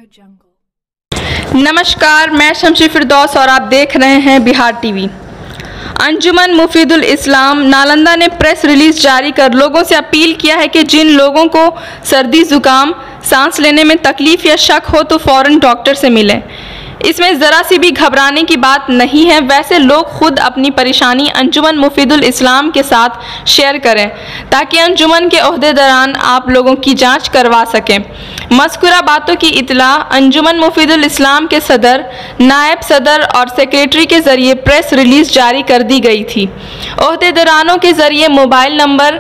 नमस्कार, मैं शमशी फिरदौस और आप देख रहे हैं बिहार टीवी। अंजुमन मुफीदुल इस्लाम नालंदा ने प्रेस रिलीज जारी कर लोगों से अपील किया है कि जिन लोगों को सर्दी जुकाम, सांस लेने में तकलीफ या शक हो तो फौरन डॉक्टर से मिलें। इसमें ज़रा सी भी घबराने की बात नहीं है। वैसे लोग खुद अपनी परेशानी अंजुमन मुफीदुल इस्लाम के साथ शेयर करें ताकि अंजुमन के ओहदेदारान आप लोगों की जांच करवा सकें। मज़कूरा बातों की इत्तला अंजुमन मुफीदुल इस्लाम के सदर, नायब सदर और सेक्रेटरी के ज़रिए प्रेस रिलीज़ जारी कर दी गई थी। ओहदेदारानों के ज़रिए मोबाइल नंबर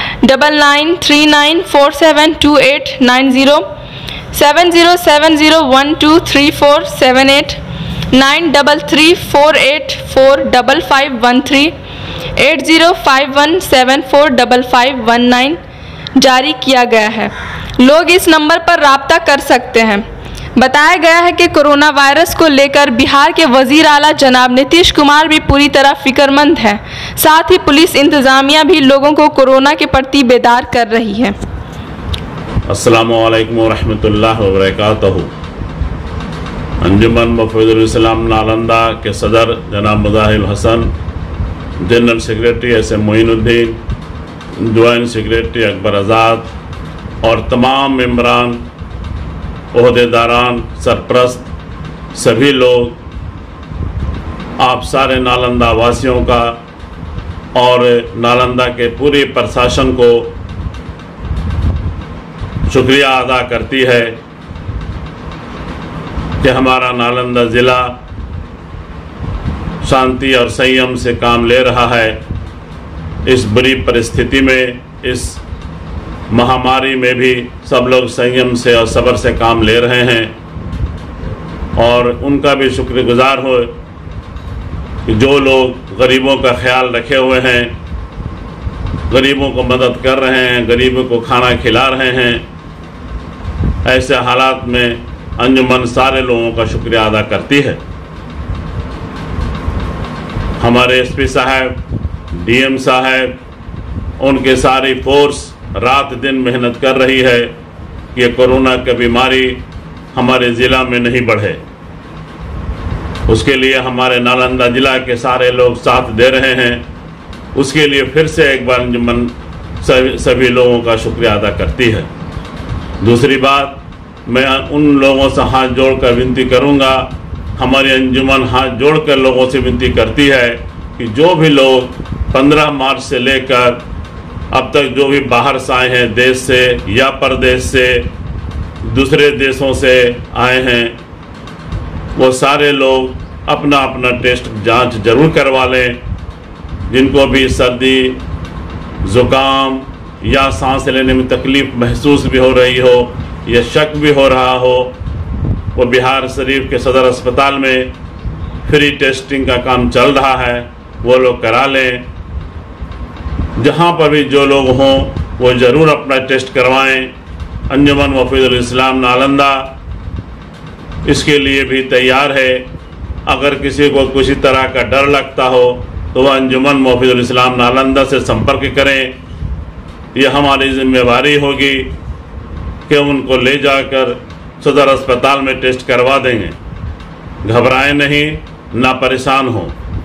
9939472890, 7070123478, 9334845513, 8051745519 जारी किया गया है। लोग इस नंबर पर राब्ता कर सकते हैं। बताया गया है कि कोरोना वायरस को लेकर बिहार के वजीर आला जनाब नीतीश कुमार भी पूरी तरह फिक्रमंद हैं। साथ ही पुलिस इंतजामिया भी लोगों को कोरोना के प्रति बेदार कर रही है। अस्सलामु अलैकुम वरहमतुल्लाहि वबरकातुहू। अंजुमन मुफीदुल इस्लाम नालंदा के सदर जनाब Mujahil Hasan, general secretary SM Moinuddin, joint secretary Akbar Azad और तमाम मेंबरान, ओहदेदारान, सरप्रस्त, सभी लोग, आप सारे नालंदा वासियों का और नालंदा के पूरे प्रशासन को शुक्रिया अदा करती है कि हमारा नालंदा ज़िला शांति और संयम से काम ले रहा है। इस बुरी परिस्थिति में, इस महामारी में भी सब लोग संयम से और सब्र से काम ले रहे हैं और उनका भी शुक्रगुजार हो कि जो लोग गरीबों का ख्याल रखे हुए हैं, गरीबों को मदद कर रहे हैं, गरीबों को खाना खिला रहे हैं। ऐसे हालात में अंजुमन सारे लोगों का शुक्रिया अदा करती है। हमारे SP साहब, DM साहब, उनके सारी फोर्स रात दिन मेहनत कर रही है कि कोरोना की बीमारी हमारे ज़िला में नहीं बढ़े। उसके लिए हमारे नालंदा ज़िला के सारे लोग साथ दे रहे हैं। उसके लिए फिर से एक बार अंजुमन सभी लोगों का शुक्रिया अदा करती है। दूसरी बात, मैं उन लोगों से हाथ जोड़कर विनती करूंगा, हमारी अंजुमन हाथ जोड़कर लोगों से विनती करती है कि जो भी लोग 15 मार्च से लेकर अब तक जो भी बाहर से आए हैं, देश से या परदेश से, दूसरे देशों से आए हैं, वो सारे लोग अपना अपना टेस्ट जांच जरूर करवा लें। जिनको भी सर्दी, ज़ुकाम या सांस लेने में तकलीफ़ महसूस भी हो रही हो या शक भी हो रहा हो, वो बिहार शरीफ के सदर अस्पताल में फ्री टेस्टिंग का काम चल रहा है, वो लोग करा लें। जहाँ पर भी जो लोग हों वो ज़रूर अपना टेस्ट करवाएं। अंजुमन मुफीदुल इस्लाम नालंदा इसके लिए भी तैयार है। अगर किसी को किसी तरह का डर लगता हो तो वह अंजुमन मुफीदुल इस्लाम नालंदा से संपर्क करें। यह हमारी जिम्मेवारी होगी कि उनको ले जाकर सदर अस्पताल में टेस्ट करवा देंगे। घबराएं नहीं, ना परेशान हो।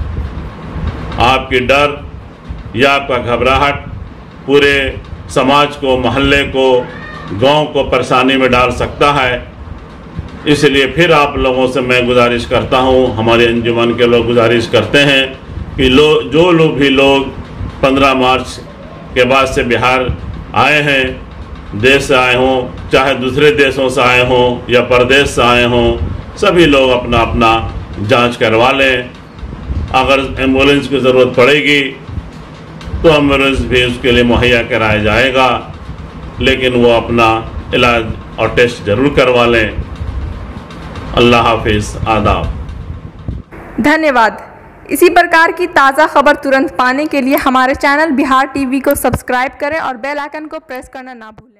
आपकी डर या आपका घबराहट पूरे समाज को, मोहल्ले को, गांव को परेशानी में डाल सकता है। इसलिए फिर आप लोगों से मैं गुजारिश करता हूं, हमारे अंजुमन के लोग गुजारिश करते हैं कि जो लोग 15 मार्च के बाद से बिहार आए हैं, देश से आए हों, चाहे दूसरे देशों से आए हों या परदेश से आए हों, सभी लोग अपना अपना जांच करवा लें। अगर एम्बुलेंस की ज़रूरत पड़ेगी तो एम्बुलेंस भी उसके लिए मुहैया कराया जाएगा, लेकिन वो अपना इलाज और टेस्ट जरूर करवा लें। अल्लाह हाफिज़, आदाब। धन्यवाद। इसी प्रकार की ताज़ा खबर तुरंत पाने के लिए हमारे चैनल बिहार टीवी को सब्सक्राइब करें और बेल आइकन को प्रेस करना ना भूलें।